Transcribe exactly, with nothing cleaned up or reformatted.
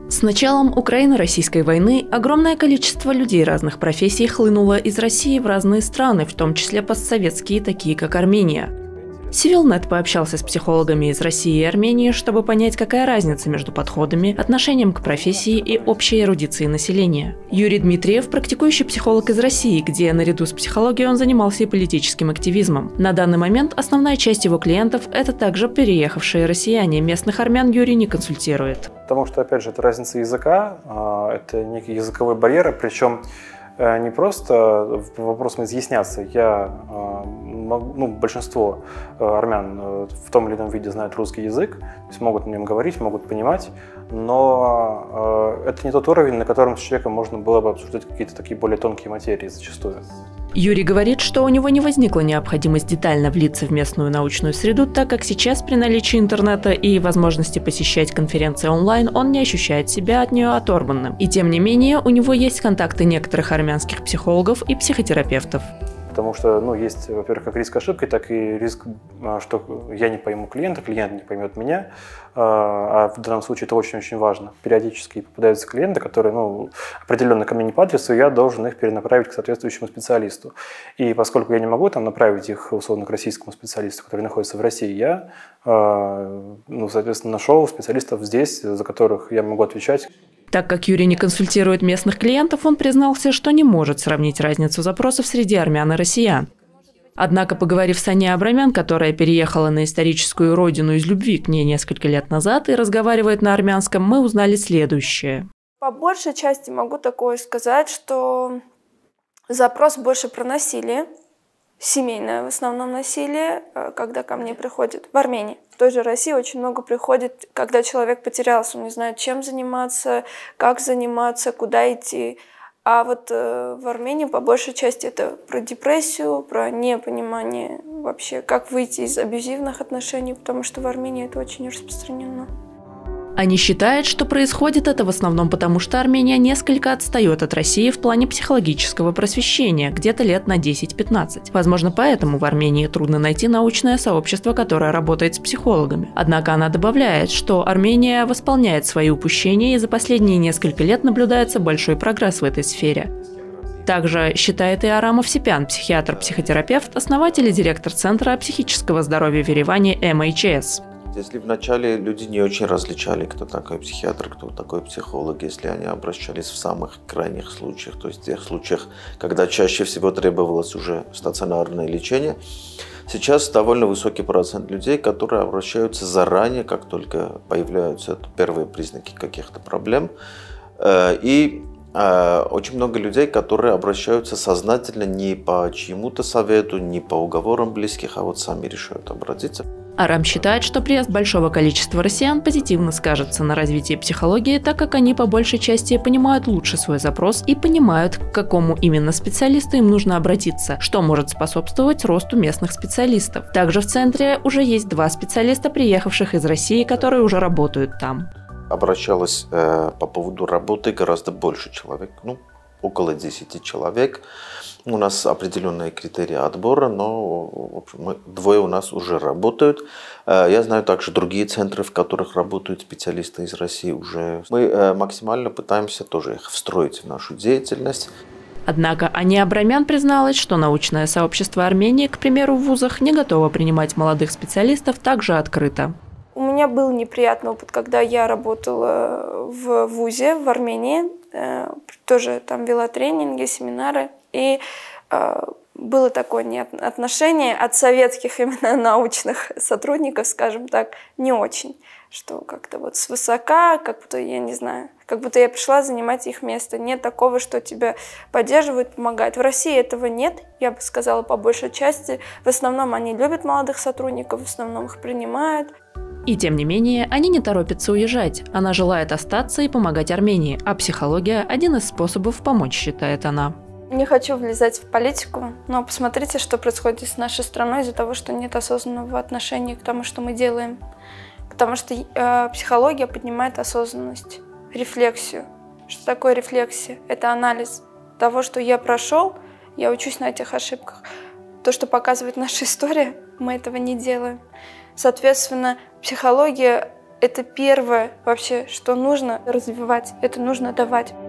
С началом Украино-российской войны огромное количество людей разных профессий хлынуло из России в разные страны, в том числе постсоветские, такие как Армения. Civilnet пообщался с психологами из России и Армении, чтобы понять, какая разница между подходами, отношением к профессии и общей эрудицией населения. Юрий Дмитриев – практикующий психолог из России, где наряду с психологией он занимался и политическим активизмом. На данный момент основная часть его клиентов – это также переехавшие россияне. Местных армян Юрий не консультирует. Потому что, опять же, это разница языка, это некий языковой барьер, причем не просто вопросом изъясняться. Я, ну, большинство армян в том или ином виде знают русский язык, то есть могут на нем говорить, могут понимать, но это не тот уровень, на котором с человеком можно было бы обсуждать какие-то такие более тонкие материи зачастую. Юрий говорит, что у него не возникла необходимость детально влиться в местную научную среду, так как сейчас при наличии интернета и возможности посещать конференции онлайн он не ощущает себя от нее оторванным. И тем не менее, у него есть контакты некоторых армянских психологов и психотерапевтов. Потому что, ну, есть, во-первых, как риск ошибки, так и риск, что я не пойму клиента, клиент не поймет меня. А в данном случае это очень-очень важно. Периодически попадаются клиенты, которые, ну, определенно ко мне не по адресу, и я должен их перенаправить к соответствующему специалисту. И поскольку я не могу там направить их, условно, к российскому специалисту, который находится в России, я, ну, соответственно, нашел специалистов здесь, за которых я могу отвечать. Так как Юрий не консультирует местных клиентов, он признался, что не может сравнить разницу запросов среди армян и россиян. Однако, поговорив с Аней Абрамян, которая переехала на историческую родину из любви к ней несколько лет назад и разговаривает на армянском, мы узнали следующее. По большей части могу такое сказать, что запрос больше про насилие, семейное в основном насилие, когда ко мне приходят в Армении. В той же России очень много приходит, когда человек потерялся, он не знает, чем заниматься, как заниматься, куда идти. А вот э, в Армении по большей части это про депрессию, про непонимание вообще, как выйти из абьюзивных отношений, потому что в Армении это очень распространено. Они считают, что происходит это в основном потому, что Армения несколько отстает от России в плане психологического просвещения, где-то лет на десять-пятнадцать. Возможно, поэтому в Армении трудно найти научное сообщество, которое работает с психологами. Однако она добавляет, что Армения восполняет свои упущения, и за последние несколько лет наблюдается большой прогресс в этой сфере. Также считает и Арам Овсепян, психиатр-психотерапевт, основатель и директор Центра психического здоровья в Ереване эм эйч эс. Если вначале люди не очень различали, кто такой психиатр, кто такой психолог, если они обращались в самых крайних случаях, то есть в тех случаях, когда чаще всего требовалось уже стационарное лечение, сейчас довольно высокий процент людей, которые обращаются заранее, как только появляются первые признаки каких-то проблем. И очень много людей, которые обращаются сознательно не по чьему-то совету, не по уговорам близких, а вот сами решают обратиться. Арам считает, что приезд большого количества россиян позитивно скажется на развитии психологии, так как они по большей части понимают лучше свой запрос и понимают, к какому именно специалисту им нужно обратиться, что может способствовать росту местных специалистов. Также в центре уже есть два специалиста, приехавших из России, которые уже работают там. Обращалось э, по поводу работы гораздо больше человек, ну, около десяти человек. У нас определенные критерии отбора, но в общем, мы, двое у нас уже работают. Я знаю также другие центры, в которых работают специалисты из России уже. Мы максимально пытаемся тоже их встроить в нашу деятельность. Однако Аня Абрамян призналась, что научное сообщество Армении, к примеру, в вузах не готово принимать молодых специалистов так же открыто. У меня был неприятный опыт, когда я работала в вузе в Армении, тоже там вела тренинги, семинары, и было такое отношение от советских именно научных сотрудников, скажем так, не очень, что как-то вот свысока, как будто, я не знаю, как будто я пришла занимать их место. Нет такого, что тебя поддерживают, помогают. В России этого нет, я бы сказала, по большей части. В основном они любят молодых сотрудников, в основном их принимают. И тем не менее, они не торопятся уезжать. Она желает остаться и помогать Армении, а психология – один из способов помочь, считает она. Не хочу влезать в политику, но посмотрите, что происходит с нашей страной из-за того, что нет осознанного отношения к тому, что мы делаем. Потому что э, психология поднимает осознанность, рефлексию. Что такое рефлексия? Это анализ того, что я прошел, я учусь на этих ошибках. То, что показывает наша история, мы этого не делаем. Соответственно, психология Это первое вообще, что нужно развивать, это нужно давать.